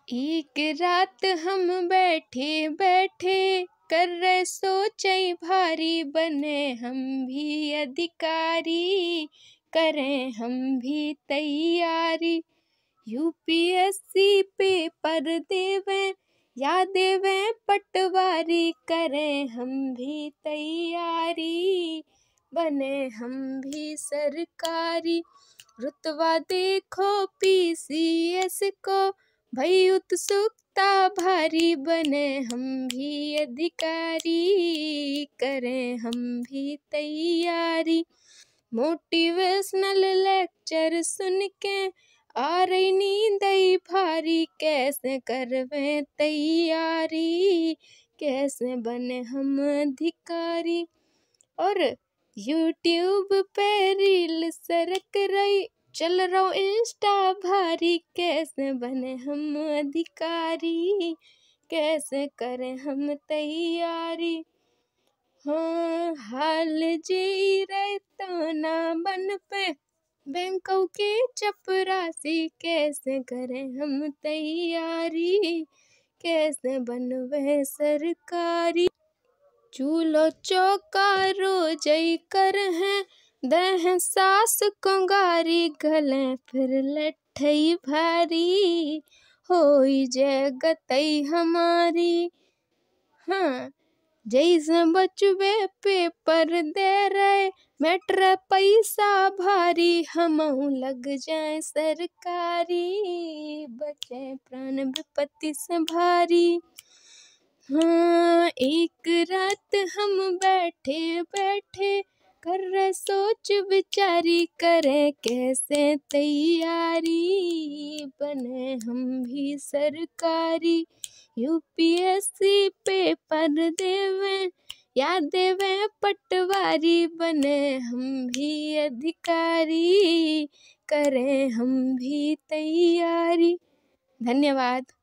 एक रात हम बैठे बैठे कर रहे सोचे भारी, बने हम भी अधिकारी, करें हम भी तैयारी। यूपीएससी पेपर देवें या देवें पटवारी, करें हम भी तैयारी, बने हम भी सरकारी। रुतबा देखो पीसीएस को, भई उत्सुकता भारी, बने हम भी अधिकारी, करें हम भी तैयारी। मोटिवेशनल लेक्चर सुन के आ रही नींद आई भारी, कैसे करवें तैयारी, कैसे बने हम अधिकारी। और यूट्यूब पे रील सरक रही, चल रहा इंस्टा भारी, कैसे बने हम अधिकारी, कैसे करें हम तैयारी। हाँ, हाल जी रहे तो ना बन पे बैंकों के चपरासी, कैसे करें हम तैयारी, कैसे बनवे सरकारी। चूल्हो चौका रोज कर हैं, दह सास कंगारी, गले फिर लठई भारी, होई जगतई हमारी। हाँ, जैसे बचवे पेपर दे रहे, मैटर पैसा भारी, हमहू लग जाए सरकारी, बचे प्राण विपत्ति से भारी। हाँ, एक रात हम बैठे बैठे कर रहे सोच विचारी, करें कैसे तैयारी, बने हम भी सरकारी। यूपीएससी पेपर देवें या देवें पटवारी, बने हम भी अधिकारी, करें हम भी तैयारी। धन्यवाद।